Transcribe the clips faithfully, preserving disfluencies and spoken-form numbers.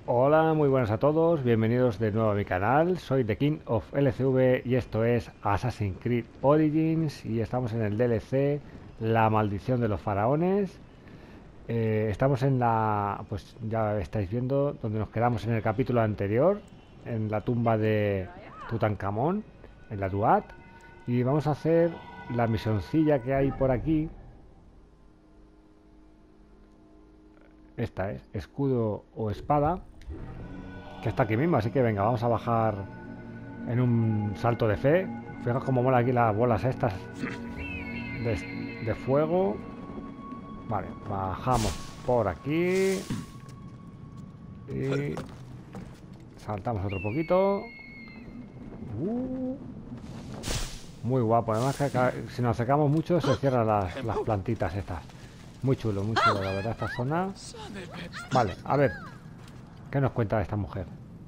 Hola, muy buenas a todos, bienvenidos de nuevo a mi canal, soy The King of L C V y esto es Assassin's Creed Origins y estamos en el D L C La Maldición de los Faraones. Eh, estamos en la, pues ya estáis viendo, donde nos quedamos en el capítulo anterior, en la tumba de Tutankamón, en la Duat, y vamos a hacer la misioncilla que hay por aquí. Esta es escudo o espada, que está aquí mismo, así que venga, vamos a bajar en un salto de fe. Fijaos cómo mola aquí las bolas estas de, de fuego. Vale, bajamos por aquí y saltamos otro poquito. Uh, muy guapo, además que acá, si nos acercamos mucho se cierran las, las plantitas estas. Muy chulo, muy chulo, la verdad, esta zona. Vale, a ver, ¿qué nos cuenta esta mujer?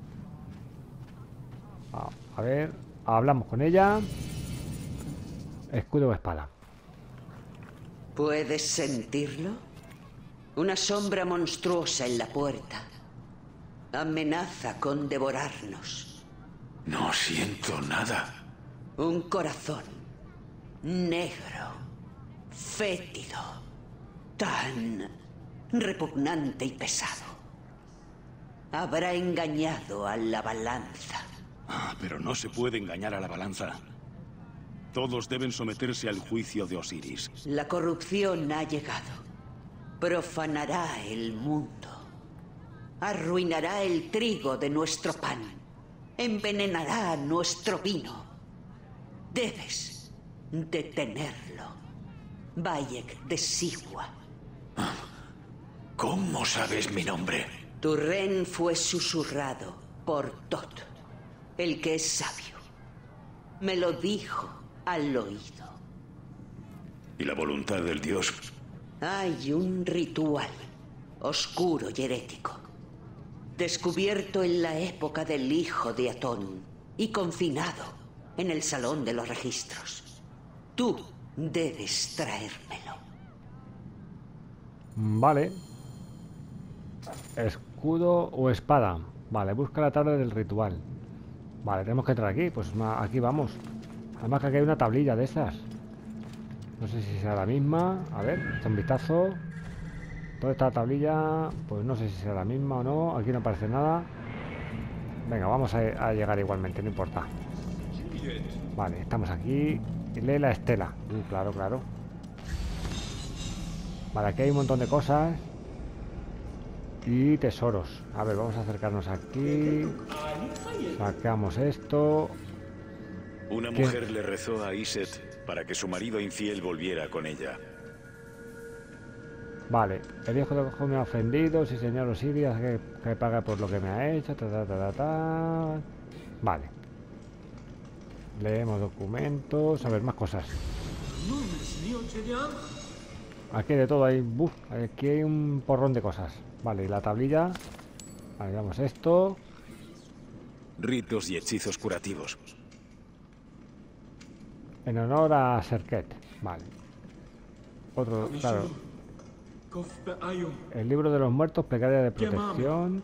A, a ver, hablamos con ella. Escudo o espada. ¿Puedes sentirlo? Una sombra monstruosa en la puerta. Amenaza con devorarnos. No siento nada. Un corazón negro, fétido, tan repugnante y pesado. Habrá engañado a la balanza. Ah, pero no se puede engañar a la balanza. Todos deben someterse al juicio de Osiris. La corrupción ha llegado. Profanará el mundo. Arruinará el trigo de nuestro pan. Envenenará nuestro vino. Debes detenerlo. Bayek de Sigua. ¿Cómo sabes mi nombre? Tu ren fue susurrado por Tot, el que es sabio. Me lo dijo al oído. ¿Y la voluntad del dios? Hay un ritual oscuro y herético, descubierto en la época del hijo de Atón y confinado en el salón de los registros. Tú debes traérmelo. Vale. Escudo o espada. Vale, busca la tabla del ritual. Vale, tenemos que entrar aquí. Pues aquí vamos. Además que aquí hay una tablilla de esas. No sé si será la misma. A ver, echa un vistazo. ¿Dónde está la tablilla? Pues no sé si será la misma o no. Aquí no aparece nada. Venga, vamos a, a llegar igualmente, no importa. Vale, estamos aquí. Y lee la estela. Uh, claro, claro. Vale, aquí hay un montón de cosas. Y tesoros. A ver, vamos a acercarnos aquí. Sacamos esto. Una ¿Qué? mujer le rezó a Iset para que su marido infiel volviera con ella. Vale, el hijo de Ojo me ha ofendido. Sí, señor Osiris, que, que paga por lo que me ha hecho. Ta, ta, ta, ta, ta. Vale. Leemos documentos. A ver, más cosas. Aquí hay de todo. Hay, buf, aquí hay un porrón de cosas. Vale, y la tablilla. Vale, veamos esto. Ritos y hechizos curativos. En honor a Serket. Vale. Otro, claro. El libro de los muertos, plegaria de protección.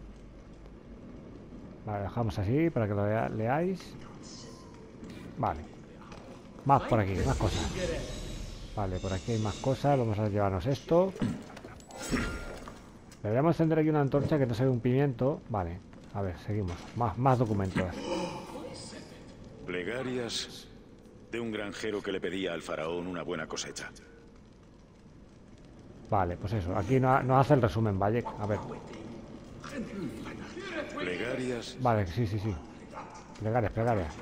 Vale, dejamos así para que lo lea, leáis. Vale. Más por aquí, más cosas. Vale, por aquí hay más cosas. Vamos a llevarnos esto. Deberíamos tender aquí una antorcha que no se ve un pimiento. Vale, a ver, seguimos. Más, más documentos. Plegarias de un granjero que le pedía al faraón una buena cosecha. Vale, pues eso. Aquí nos no hace el resumen, Bayek. A ver. Plegarias. Vale, sí, sí, sí. Plegarias, plegarias.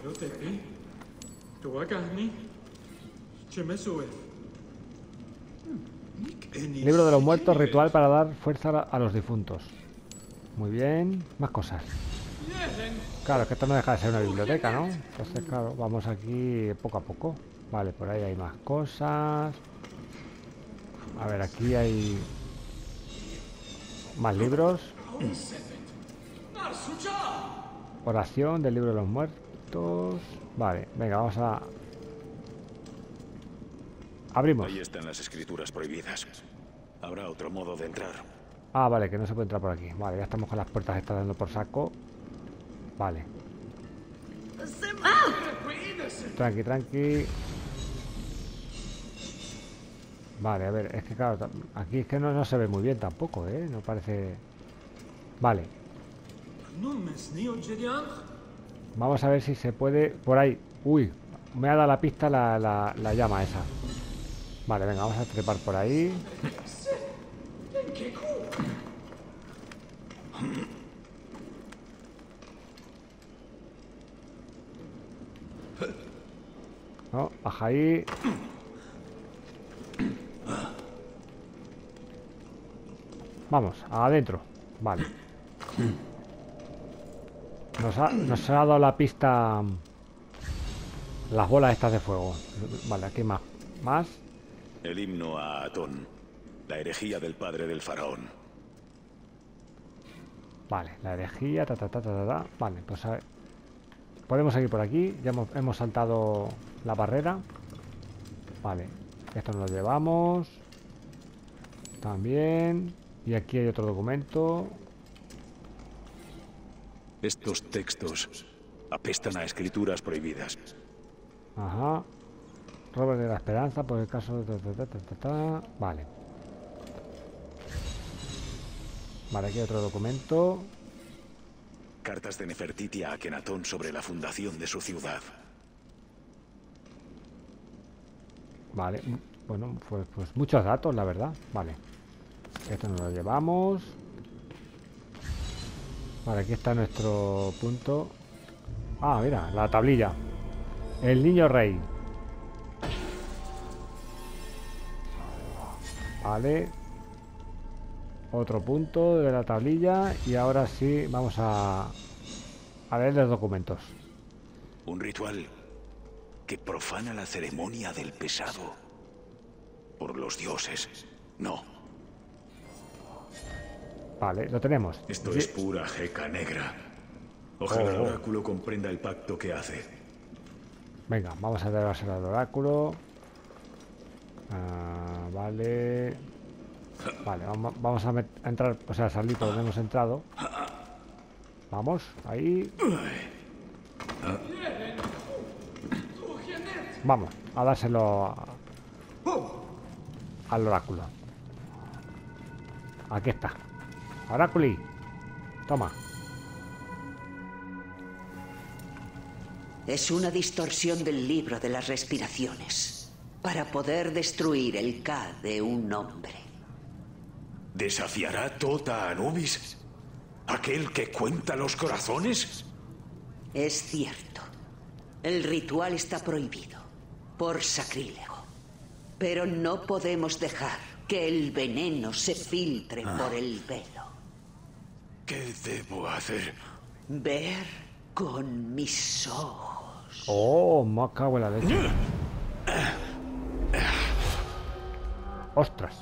Libro de los muertos, ritual para dar fuerza a los difuntos. Muy bien. Más cosas. Claro, es que esto no deja de ser una biblioteca, ¿no? Entonces, claro, vamos aquí poco a poco. Vale, por ahí hay más cosas. A ver, aquí hay más libros. Oración del libro de los muertos. Vale, venga, vamos a... Abrimos. Ahí están las escrituras prohibidas. Habrá otro modo de entrar. Ah, vale, que no se puede entrar por aquí. Vale, ya estamos con las puertas estas dando por saco. Vale. Tranqui, tranqui. Vale, a ver, es que claro, aquí es que no, no se ve muy bien tampoco, ¿eh? No parece... Vale. Vamos a ver si se puede... Por ahí. Uy, me ha dado la pista la, la, la llama esa. Vale, venga, vamos a trepar por ahí. No, baja ahí. Vamos, adentro. Vale. Nos ha, nos ha dado la pista las bolas estas de fuego. Vale, aquí más. Más. El himno a Atón, la herejía del padre del faraón. Vale, la herejía, ta ta ta ta ta, ta. Vale, pues a ver. Podemos seguir por aquí. Ya hemos, hemos saltado la barrera. Vale, esto nos lo llevamos. También. Y aquí hay otro documento. Estos textos apestan a escrituras prohibidas. Ajá. Robert de la Esperanza, por el caso de... Ta, ta, ta, ta, ta. Vale. Vale, aquí hay otro documento. Cartas de Nefertiti a Akenatón sobre la fundación de su ciudad. Vale, bueno, pues, pues muchos datos, la verdad. Vale. Esto nos lo llevamos. Vale, aquí está nuestro punto. Ah, mira, la tablilla. El niño rey. Vale. Otro punto de la tablilla. Y ahora sí, vamos a, a leer los documentos. Un ritual que profana la ceremonia del pesado. Por los dioses. No. Vale, lo tenemos. Esto sí. es pura jeca negra. Ojalá Oh. el oráculo comprenda el pacto que hace. Venga, vamos a llevárselo al oráculo. Ah, vale. Vale, vamos, vamos a, a entrar, o sea, salir por donde hemos entrado. Vamos, ahí. Vamos, a dárselo a, al oráculo. Aquí está. Oráculi. Toma. Es una distorsión del libro de las respiraciones para poder destruir el Ka de un hombre. ¿Desafiará Tota a Anubis? ¿Aquel que cuenta los corazones? Es cierto. El ritual está prohibido por sacrílego. Pero no podemos dejar que el veneno se filtre ah. por el velo. ¿Qué debo hacer? Ver con mis ojos. Oh, me cago en la leche. Ostras.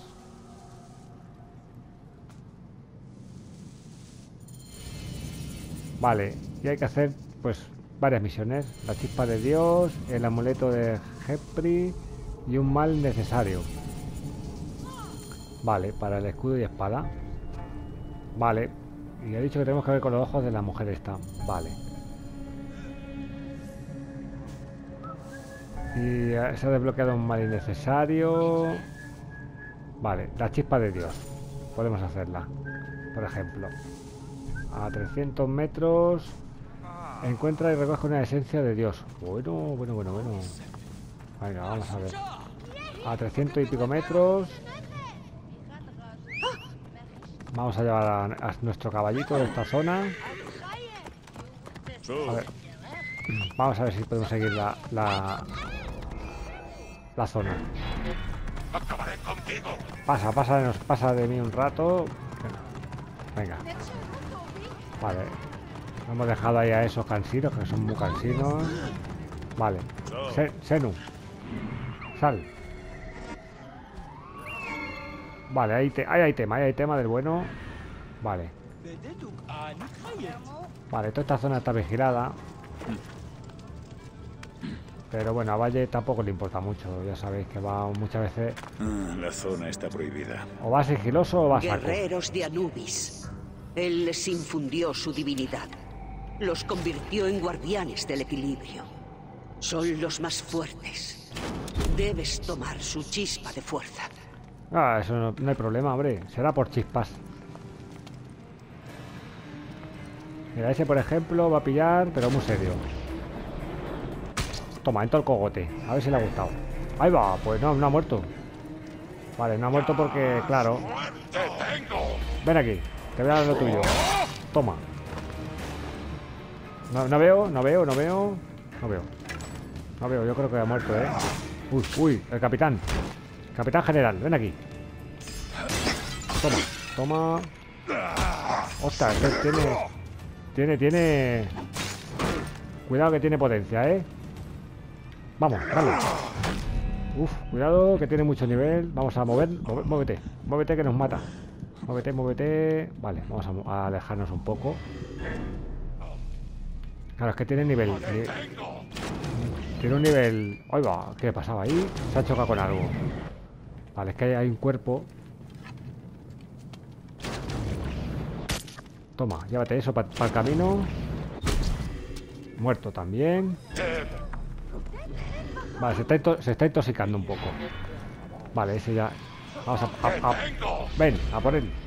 Vale, y hay que hacer pues varias misiones. La chispa de Dios, el amuleto de Jepri y un mal necesario. Vale, para el escudo y espada. Vale, y he dicho que tenemos que ver con los ojos de la mujer esta. Vale. Y se ha desbloqueado un mal innecesario. Vale, la chispa de Dios. Podemos hacerla, por ejemplo. A trescientos metros. Encuentra y recoge una esencia de Dios. Bueno, bueno, bueno, bueno. Venga, vamos a ver. A trescientos y pico metros. Vamos a llevar a, a nuestro caballito de esta zona. A ver. Vamos a ver si podemos seguir la, la, la zona. Pasa, pasa, nos pasa de mí un rato. Venga. Vale. Hemos dejado ahí a esos cansinos, que son muy cansinos. Vale. Se, Senu. Sal. Vale, ahí, te, ahí hay tema, ahí hay tema del bueno. Vale. Vale, toda esta zona está vigilada. Pero bueno, a Valle tampoco le importa mucho. Ya sabéis que va muchas veces... Ah, la zona está prohibida. O va sigiloso o va saco. Guerreros de Anubis. Él les infundió su divinidad. Los convirtió en guardianes del equilibrio. Son los más fuertes. Debes tomar su chispa de fuerza. Ah, eso no, no hay problema, hombre. Será por chispas. Mira, ese por ejemplo va a pillar, pero muy serio. Toma, entra el cogote. A ver si le ha gustado. Ahí va, pues no, no ha muerto. Vale, no ha muerto porque, claro. Ven aquí, te voy a dar lo tuyo. Toma. No, no veo, no veo, no veo. No veo. No veo, yo creo que ha muerto, ¿eh? Uy, uy, el capitán. Capitán general, ven aquí. Toma, toma. Ostras, que tiene... Tiene, tiene... Cuidado que tiene potencia, ¿eh? Vamos, dale. Uf, cuidado que tiene mucho nivel. Vamos a mover, mover muévete. Muévete que nos mata. Muévete, muévete. Vale, vamos a, a alejarnos un poco. Claro, es que tiene nivel, nivel... Tiene un nivel... ¡Ay va! ¿Qué pasaba ahí? Se ha chocado con algo. Vale, es que hay un cuerpo. Toma, llévate eso para pa el camino. Muerto también. Vale, se está, se está intoxicando un poco. Vale, ese ya... Vamos a, a, a... Ven, a por él.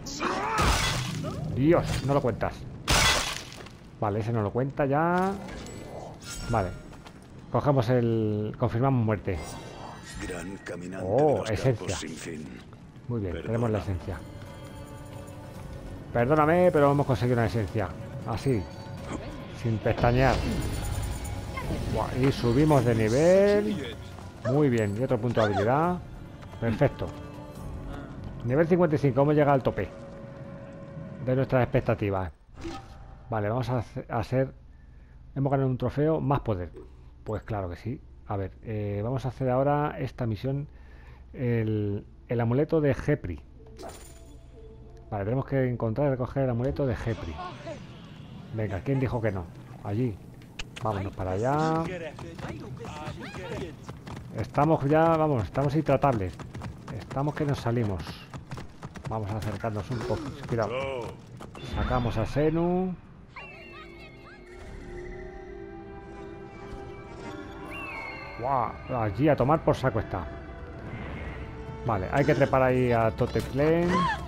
Dios, no lo cuentas. Vale, ese no lo cuenta ya. Vale. Cogemos el... Confirmamos muerte. Gran caminante Oh, de los esencia. campos sin fin. Muy bien, Perdona. tenemos la esencia. Perdóname, pero hemos conseguido una esencia. Así. Sin pestañear. Buah, y subimos de nivel. Muy bien, y otro punto de habilidad. Perfecto. Nivel cincuenta y cinco, hemos llegado al tope de nuestras expectativas. Vale, vamos a hacer... Hemos ganado un trofeo, más poder. Pues claro que sí. A ver, eh, vamos a hacer ahora esta misión. El, el amuleto de Gepri. Vale, tenemos que encontrar y recoger el amuleto de Gepri. Venga, ¿quién dijo que no? Allí. Vámonos para allá. Estamos ya, vamos, estamos intratables. Estamos que nos salimos. Vamos a acercarnos un poco. Cuidado. Sacamos a Senu. Wow, allí a tomar por saco está. Vale, hay que trepar ahí a Toteplen.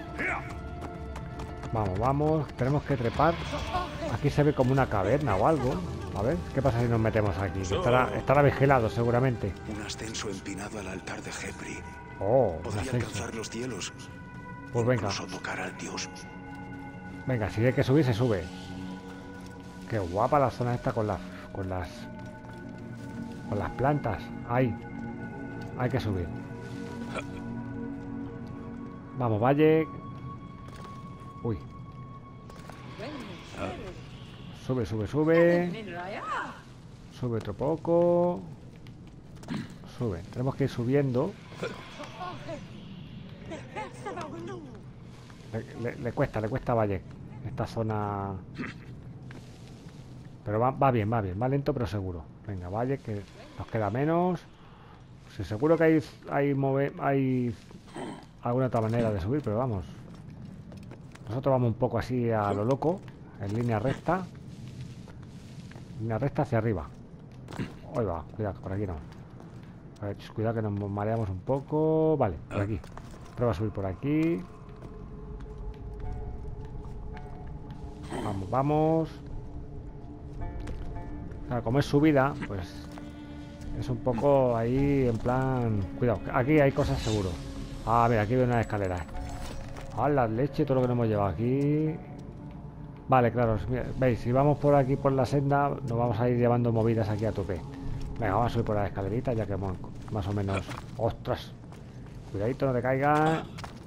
Vamos, vamos. Tenemos que trepar. Aquí se ve como una caverna o algo. A ver, ¿qué pasa si nos metemos aquí? Estará, estará vigilado seguramente. Un ascenso empinado al altar de Gepri. Oh, un Podría ascenso. alcanzar los cielos. Pues venga. Incluso tocar al dios. Venga, si hay que subir, se sube. Qué guapa la zona esta con las... Con las... Con las plantas. Ahí. Hay que subir. Vamos, Valle. Uy. Sube, sube, sube. Sube otro poco. Sube. Tenemos que ir subiendo. Le, le- le cuesta, le cuesta a Valle esta zona. Pero va, va bien, va bien. Va lento pero seguro. Venga, Valle, que nos queda menos. Sí, seguro que hay, hay, move- hay alguna otra manera de subir, pero vamos. Nosotros vamos un poco así a lo loco, en línea recta. Línea recta hacia arriba. Ahí va, cuidado, por aquí no. A ver, cuidado que nos mareamos un poco. Vale, por aquí. Prueba a subir por aquí. Vamos, vamos. Claro, como es subida, pues es un poco ahí en plan... Cuidado, aquí hay cosas seguro. Ah, mira, aquí veo una escalera. Ah, la leche, todo lo que nos hemos llevado aquí. Vale, claro, mira, veis, si vamos por aquí por la senda, nos vamos a ir llevando movidas aquí a tope. Venga, vamos a subir por la escalerita, ya que hemos más o menos... ¡Ostras! Cuidadito, no te caigas.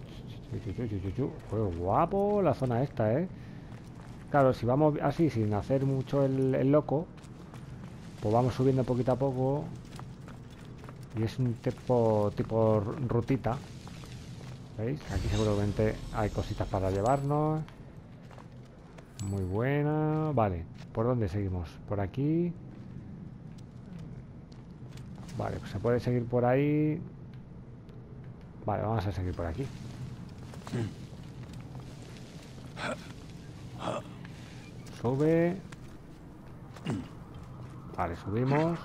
Pues guapo la zona esta, ¿eh? Claro, si vamos así, sin hacer mucho el, el loco, pues vamos subiendo poquito a poco. Y es un tipo, tipo rutita. ¿Veis? Aquí seguramente hay cositas para llevarnos. Muy buena. Vale, ¿por dónde seguimos? Por aquí. Vale, pues se puede seguir por ahí. Vale, vamos a seguir por aquí. Sube. Vale, subimos.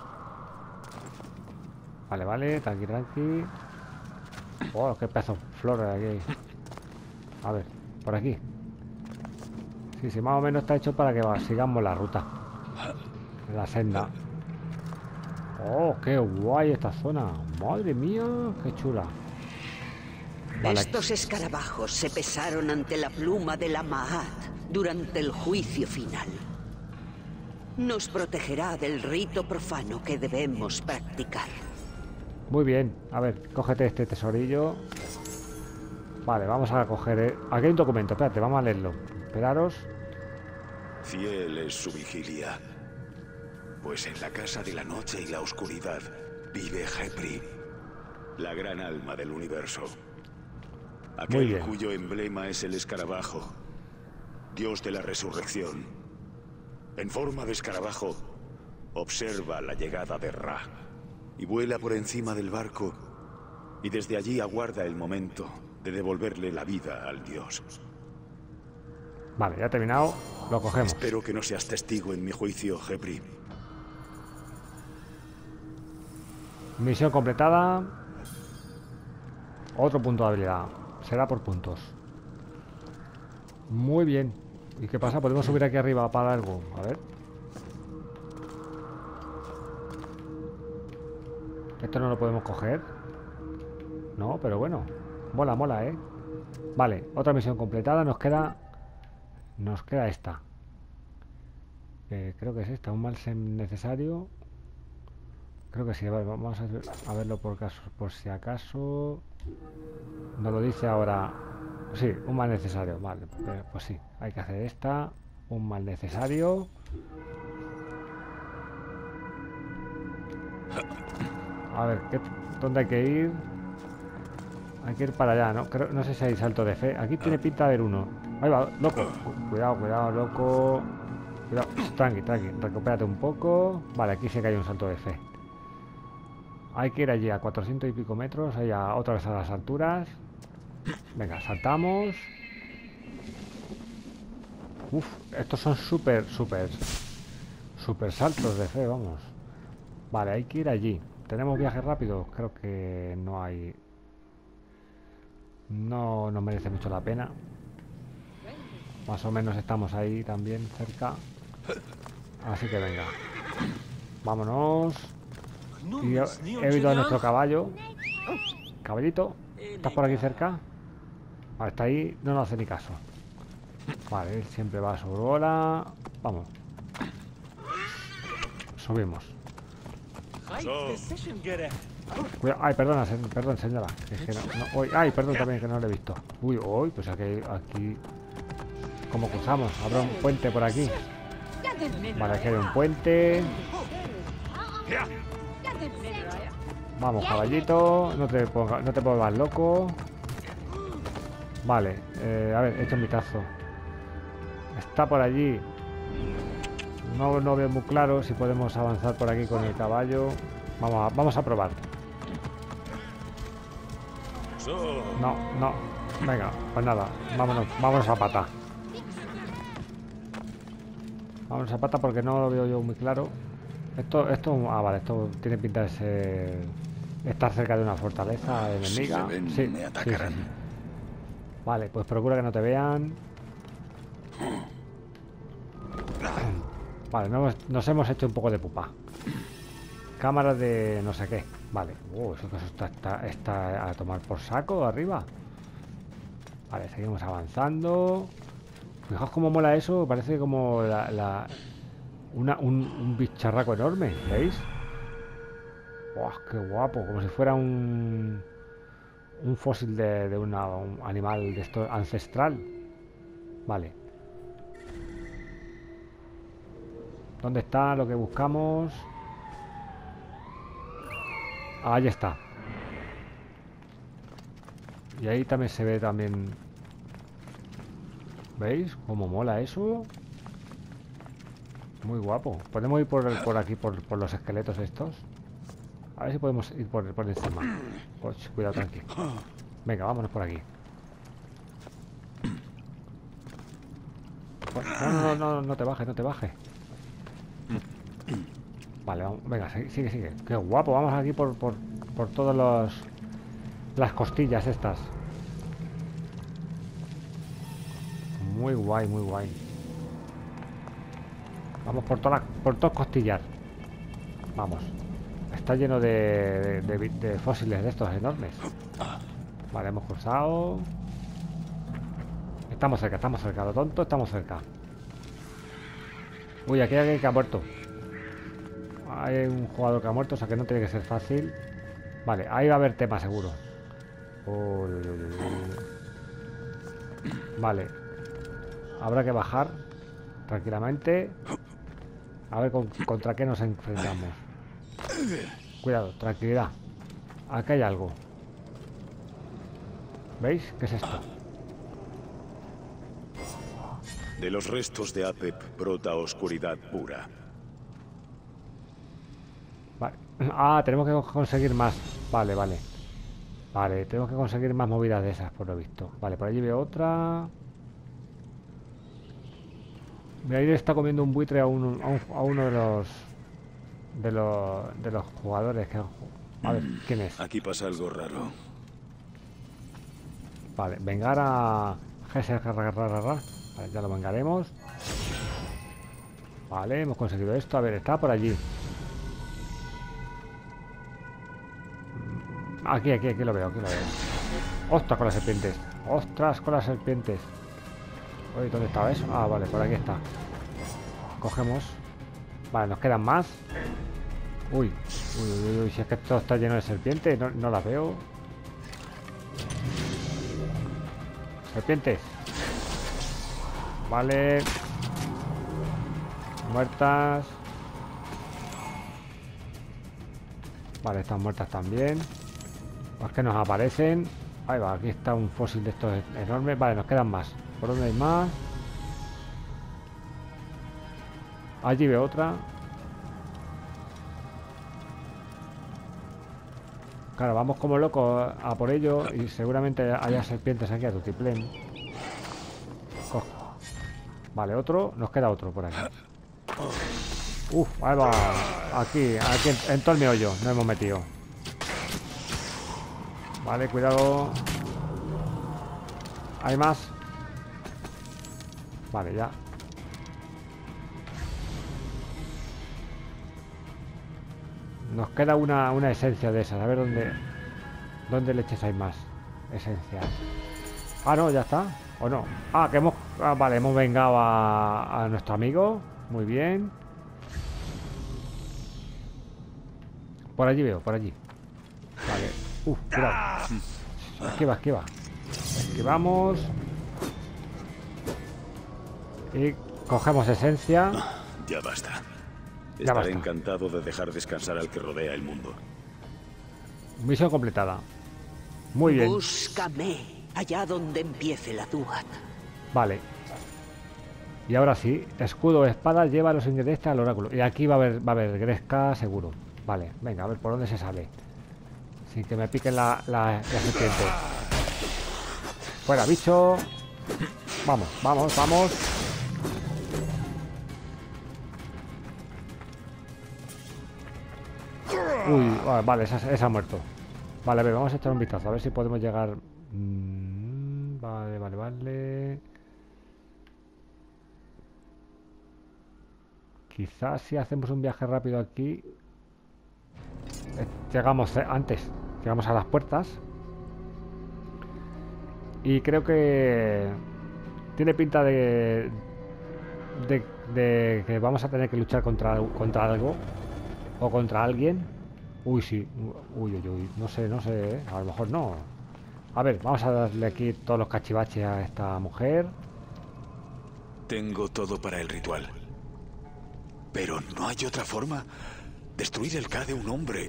Vale, vale, tranqui, tranqui. Oh, qué pedazo de flores aquí. A ver, por aquí. Sí, sí, más o menos está hecho para que va, sigamos la ruta. La senda. Oh, qué guay esta zona. Madre mía, qué chula. Vale. Estos escarabajos se pesaron ante la pluma de la Maat durante el juicio final. Nos protegerá del rito profano que debemos practicar. Muy bien, a ver, cógete este tesorillo. Vale, vamos a coger... eh, Aquí hay un documento, espérate, vamos a leerlo. Esperaros. Fiel es su vigilia, pues en la casa de la noche y la oscuridad vive Khepri, la gran alma del universo. Muy Aquel bien. cuyo emblema es el escarabajo, dios de la resurrección. En forma de escarabajo, observa la llegada de Ra y vuela por encima del barco, y desde allí aguarda el momento de devolverle la vida al dios. Vale, ya ha terminado. Lo cogemos. Espero que no seas testigo en mi juicio, Khepri. Misión completada. Otro punto de habilidad. Será por puntos. Muy bien. ¿Y qué pasa? ¿Podemos subir aquí arriba para algo? A ver. Esto no lo podemos coger. No, pero bueno. Mola, mola, ¿eh? Vale, otra misión completada. Nos queda... Nos queda esta. Eh, creo que es esta. Un mal necesario. Creo que sí. A ver, vamos a, ver, a verlo por caso, por si acaso. Nos lo dice ahora. Sí, un mal necesario. Vale, pues sí. Hay que hacer esta. Un mal necesario. A ver, ¿qué, ¿dónde hay que ir? Hay que ir para allá, ¿no? Creo, no sé si hay salto de fe. Aquí tiene pinta de haber uno. Ahí va, loco. Cuidado, cuidado, loco. Cuidado. Tranqui, tranqui. Recupérate un poco. Vale, aquí sí que hay un salto de fe. Hay que ir allí a cuatrocientos y pico metros. Allá otra vez a las alturas. Venga, saltamos. Uf, estos son súper, súper, súper saltos de fe, vamos. Vale, hay que ir allí. ¿Tenemos viaje rápido? Creo que no hay. No nos merece mucho la pena. Más o menos estamos ahí también cerca. Así que venga. Vámonos. Y he, he oído a nuestro caballo. Caballito, ¿estás por aquí cerca? Vale, está ahí, no nos hace ni caso. Vale, él siempre va a su bola. Vamos. Subimos. Cuidado. Ay, perdona, se, perdón, señora. Es que no, no, uy, ay, perdón también que no lo he visto. Uy, uy, pues aquí, aquí. ¿Cómo cruzamos? Habrá un puente por aquí. Vale, aquí hay un puente. Vamos, caballito. No te pongas, no te pongas loco. Vale, eh, a ver, echa un vistazo. Está por allí. No, no veo muy claro si podemos avanzar por aquí con el caballo. Vamos a, vamos a probar. No, no. Venga, pues nada. Vámonos, vámonos a pata. Vámonos a pata porque no lo veo yo muy claro. Esto, esto, ah, vale, esto tiene pinta de ser, estar cerca de una fortaleza enemiga. Si ven, sí, me atacarán. sí, sí. Vale, pues procura que no te vean. Vale, nos, nos hemos hecho un poco de pupa. Cámara de no sé qué. Vale. Uh, eso, eso está, está, está a tomar por saco arriba. Vale, seguimos avanzando. Fijaos cómo mola eso. Parece como la, la, una, un, un bicharraco enorme. ¿Veis? ¡Wow! ¡Qué guapo! Como si fuera un, un fósil de, de una, un animal de esto ancestral. Vale. ¿Dónde está lo que buscamos? Ahí está. Y ahí también se ve también. ¿Veis? Cómo mola eso. Muy guapo. Podemos ir por, por aquí, por, por los esqueletos estos. A ver si podemos ir por, por encima. Pues, cuidado, tranquilo. Venga, vámonos por aquí. Pues, no, no, no, no te bajes, no te bajes. Vale, vamos, venga, sigue, sigue, sigue. Qué guapo, vamos aquí por, por, por todos los... las costillas estas. Muy guay, muy guay. Vamos por todas por todos costillar. Vamos. Está lleno de, de, de, de fósiles de estos enormes. Vale, hemos cruzado. Estamos cerca, estamos cerca. Lo tonto, estamos cerca. Uy, aquí hay alguien que ha muerto. Hay un jugador que ha muerto, o sea que no tiene que ser fácil. Vale, ahí va a haber tema seguro. Uy, uy, uy, uy. Vale. Habrá que bajar tranquilamente. A ver con, contra qué nos enfrentamos. Cuidado, tranquilidad. Aquí hay algo. ¿Veis? ¿Qué es esto? De los restos de Apep brota oscuridad pura. Vale. Ah, tenemos que conseguir más. Vale, vale. Vale, tenemos que conseguir más movidas de esas, por lo visto. Vale, por allí veo otra. Mira, ahí le está comiendo un buitre a, un, a, un, a uno de los de los de los jugadores que han jugado. A ver, ¿quién es? Aquí pasa algo raro. Vale, vengar a Vale, ya lo vengaremos. Vale, hemos conseguido esto. A ver, está por allí. Aquí, aquí, aquí lo veo, aquí lo veo. ¡Ostras con las serpientes! ¡Ostras con las serpientes! Oye, ¿dónde estaba eso? Ah, vale, por aquí está. Cogemos. Vale, nos quedan más. Uy, uy, uy, uy, si es que esto está lleno de serpientes, no, no las veo. Serpientes. Vale. Muertas. Vale, están muertas también. Pues que nos aparecen. Ahí va, aquí está un fósil de estos enormes. Vale, nos quedan más. ¿Por dónde hay más? Allí veo otra. Claro, vamos como locos a por ello. Y seguramente haya serpientes aquí a tutiplén. Cojo. Vale, otro. Nos queda otro por aquí. Uf, ahí va. Aquí, aquí en, en todo el meollo nos hemos metido. Vale, cuidado. Hay más. Vale, ya. Nos queda una, una esencia de esas. A ver dónde dónde leches hay más esencia. Ah, no, ya está. ¿O no? Ah, que hemos... Ah, vale, hemos vengado a, a nuestro amigo. Muy bien. Por allí veo, por allí. Vale. Uf, cuidado. Esquiva, esquiva. Esquivamos. Y cogemos esencia. Ya basta. Ya Estaré basta. encantado de dejar descansar al que rodea el mundo. Misión completada. Muy bien. Búscame allá donde empiece la Duat. Vale. Y ahora sí, escudo o espada lleva los ingredientes al oráculo. Y aquí va a haber, va a haber Gresca seguro. Vale, venga, a ver por dónde se sale. Sin que me piquen la, la, la serpiente. Fuera, bicho. Vamos, vamos, vamos. Uy, vale, esa, esa ha muerto. Vale, a ver, vamos a echar un vistazo. A ver si podemos llegar... Mm, vale, vale, vale. Quizás si hacemos un viaje rápido aquí... Eh, llegamos eh, antes. Llegamos a las puertas. Y creo que... Tiene pinta de... De, de que vamos a tener que luchar contra, contra algo. O contra alguien. Uy, sí. Uy, uy, uy. No sé, no sé. ¿eh? A lo mejor no. A ver, vamos a darle aquí todos los cachivaches a esta mujer. Tengo todo para el ritual. Pero no hay otra forma. Destruir el K de un hombre.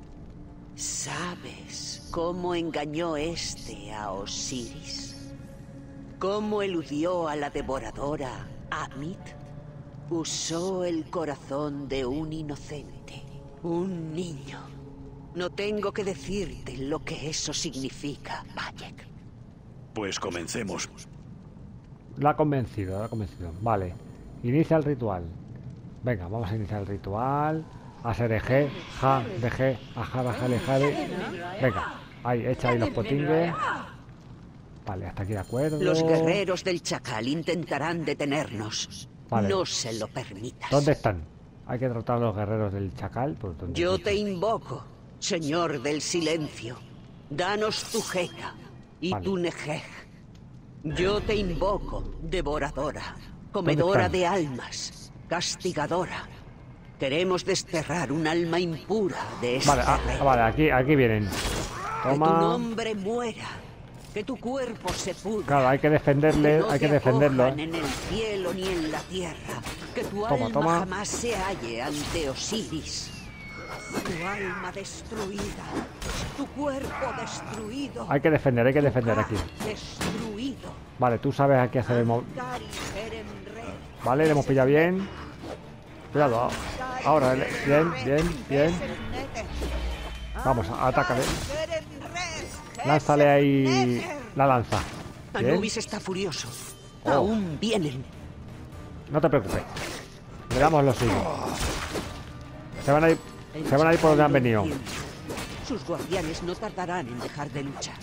¿Sabes cómo engañó este a Osiris? ¿Cómo eludió a la devoradora Amit? Usó el corazón de un inocente, un niño. No tengo que decirte lo que eso significa, Bayek. Pues comencemos. La ha convencido, la ha convencido. Vale. Inicia el ritual. Venga, vamos a iniciar el ritual. A ser eje, ja, deje, ajá, bajale, jale. Venga, ahí, echa ahí los potingues. Vale, hasta aquí de acuerdo. Los guerreros del chacal intentarán detenernos. Vale. No se lo permitas. ¿Dónde están? Hay que tratar a los guerreros del chacal. Pues, ¿dónde Yo están? te invoco, señor del silencio. Danos tu jeta y Vale. tu nejej. Yo te invoco, devoradora, comedora están? de almas, castigadora. Queremos desterrar un alma impura de este Vale, ah, reino. vale, aquí, aquí vienen. Que tu Toma. nombre muera, que tu cuerpo se pudra. Claro, hay que defenderle, no hay que te defenderlo. acojan en el cielo ni en la tierra. Que tu Toma, alma toma. jamás se halle ante Osiris. Tu alma destruida, tu cuerpo destruido. Hay que defender, hay que defender aquí. Destruido. Vale, tú sabes aquí hacer el mo- Ankari Erenred. Vale, le hemos pillado bien. Cuidado, ah, ahora, bien, bien, bien. Vamos, atácale. Lánzale ahí la lanza. Bien. Anubis está furioso. Oh. Aún vienen. No te preocupes. Le damos los signos. Se van a ir, se van a ir por donde han venido. Sus guardianes no tardarán en dejar de luchar.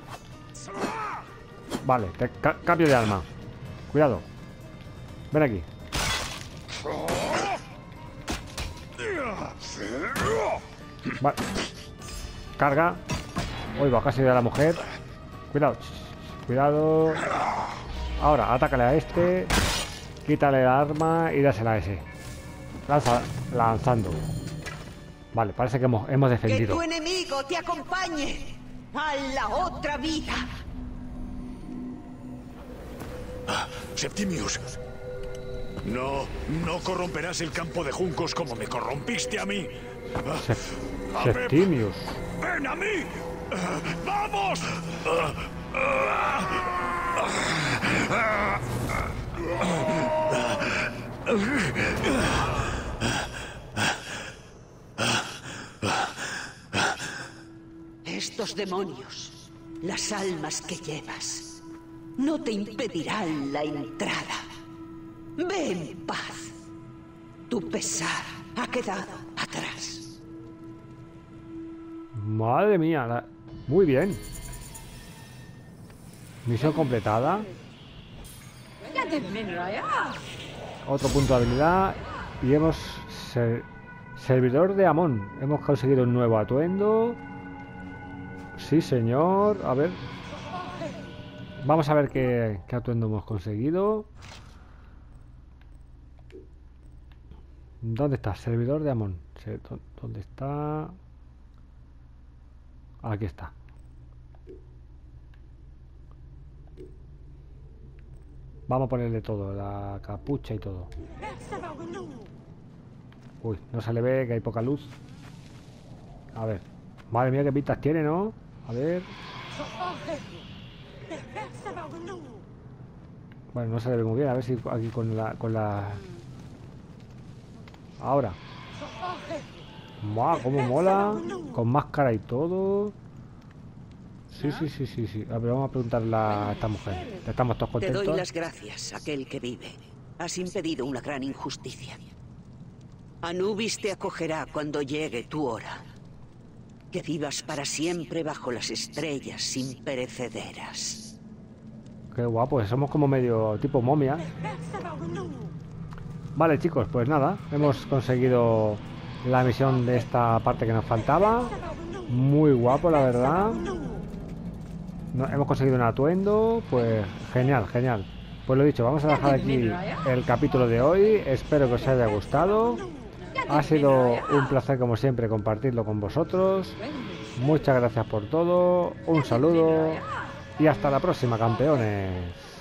Vale, te ca- cambio de arma. Cuidado. Ven aquí. Vale. Carga. Uy, va casi de la mujer. Cuidado. Cuidado. Ahora, atácale a este. Quítale el arma y dásela a ese. Lanza, lanzando. Vale, parece que hemos, hemos Que defendido. tu enemigo te acompañe a la otra vida. Septimius. No, no corromperás el campo de juncos como me corrompiste a mí. Se- A ver, Septimius. ¡Ven a mí! ¡Vamos! Estos demonios, las almas que llevas, no te impedirán la entrada. Ve en paz. Tu pesar ha quedado atrás. Madre mía, la- muy bien. Misión completada. Otro punto de habilidad. Y hemos... ser- servidor de Amón. Hemos conseguido un nuevo atuendo. Sí, señor. A ver. Vamos a ver qué, qué atuendo hemos conseguido. ¿Dónde está? Servidor de Amón. Se- dó- ¿Dónde está? Aquí está. Vamos a ponerle todo, la capucha y todo. Uy, no se le ve, que hay poca luz. A ver. Madre mía, qué pintas tiene, ¿no? A ver. Bueno, no se le ve muy bien. A ver si aquí con la... Con la... Ahora. ¡Mua! ¡Cómo mola! Con máscara y todo. Sí, sí, sí, sí, sí. A ver, vamos a preguntarle a esta mujer. ¿Estamos todos Te doy contentos? las gracias, aquel que vive. Has impedido una gran injusticia. Anubis te acogerá cuando llegue tu hora. Que vivas para siempre bajo las estrellas imperecederas. Qué guapo, somos como medio tipo momia. Vale, chicos, pues nada, hemos conseguido la misión de esta parte que nos faltaba. Muy guapo, la verdad. No, hemos conseguido un atuendo, pues genial, genial. Pues lo dicho, vamos a dejar aquí el capítulo de hoy. Espero que os haya gustado. Ha sido un placer, como siempre, compartirlo con vosotros. Muchas gracias por todo. Un saludo y hasta la próxima, campeones.